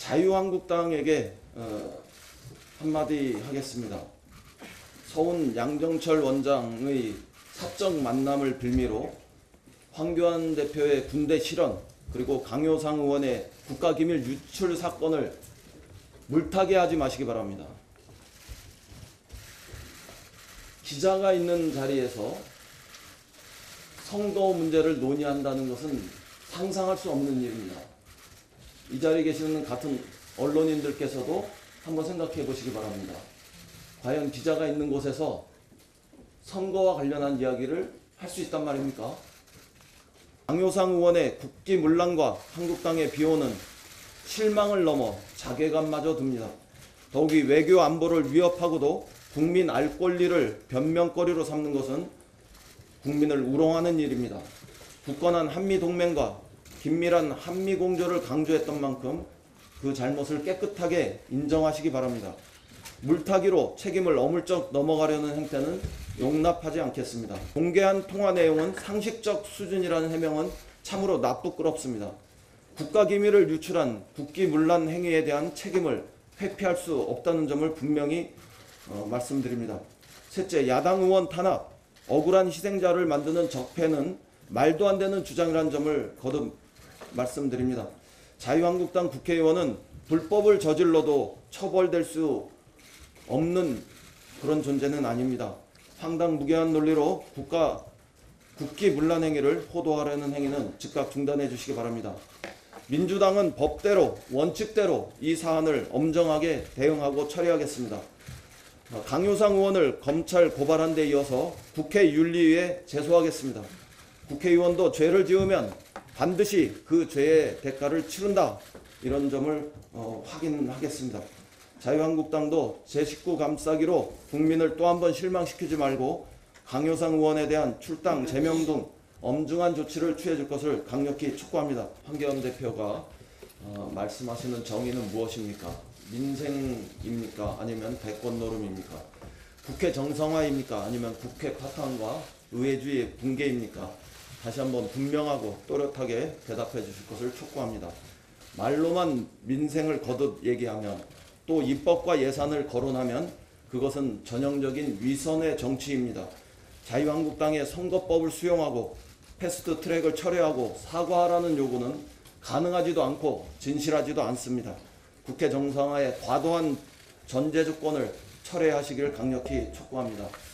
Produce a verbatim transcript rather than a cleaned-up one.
자유한국당에게 어, 한마디 하겠습니다. 서훈 양정철 원장의 사적 만남을 빌미로 황교안 대표의 군대 실언 그리고 강효상 의원의 국가기밀 유출 사건을 물타기 하지 마시기 바랍니다. 기자가 있는 자리에서 선거 문제를 논의한다는 것은 상상할 수 없는 일입니다. 이 자리에 계시는 같은 언론인들께서도 한번 생각해 보시기 바랍니다. 과연 기자가 있는 곳에서 선거와 관련한 이야기를 할 수 있단 말입니까? 강효상 의원의 국기문란과 한국당의 비호는 실망을 넘어 자괴감마저 듭니다. 더욱이 외교 안보를 위협하고도 국민 알 권리를 변명거리로 삼는 것은 국민을 우롱하는 일입니다. 굳건한 한미동맹과 긴밀한 한미공조를 강조했던 만큼 그 잘못을 깨끗하게 인정하시기 바랍니다. 물타기로 책임을 어물쩍 넘어가려는 행태는 용납하지 않겠습니다. 공개한 통화 내용은 상식적 수준이라는 해명은 참으로 나쁘끄럽습니다. 국가기밀을 유출한 국기문란 행위에 대한 책임을 회피할 수 없다는 점을 분명히 어, 말씀드립니다. 셋째, 야당 의원 탄압, 억울한 희생자를 만드는 적폐는 말도 안 되는 주장이라는 점을 거듭 말씀드립니다. 자유한국당 국회의원은 불법을 저질러도 처벌될 수 없는 그런 존재는 아닙니다. 황당무계한 논리로 국가 국기문란 행위를 호도하려는 행위는 즉각 중단해 주시기 바랍니다. 민주당은 법대로 원칙대로 이 사안을 엄정하게 대응하고 처리하겠습니다. 강효상 의원을 검찰 고발한 데 이어서 국회윤리위에 제소하겠습니다. 국회의원도 죄를 지으면 반드시 그 죄의 대가를 치른다. 이런 점을 어, 확인하겠습니다. 자유한국당도 제식구 감싸기로 국민을 또 한 번 실망시키지 말고 강효상 의원에 대한 출당, 제명 등 엄중한 조치를 취해줄 것을 강력히 촉구합니다. 황교안 대표가 어, 말씀하시는 정의는 무엇입니까? 민생입니까? 아니면 대권 노름입니까? 국회 정상화입니까? 아니면 국회 파탄과 의회주의 붕괴입니까? 다시 한번 분명하고 또렷하게 대답해 주실 것을 촉구합니다. 말로만 민생을 거듭 얘기하면 또 입법과 예산을 거론하면 그것은 전형적인 위선의 정치입니다. 자유한국당의 선거법을 수용하고 패스트 트랙을 철회하고 사과하라는 요구는 가능하지도 않고 진실하지도 않습니다. 국회 정상화의 과도한 전제 조건을 철회하시기를 강력히 촉구합니다.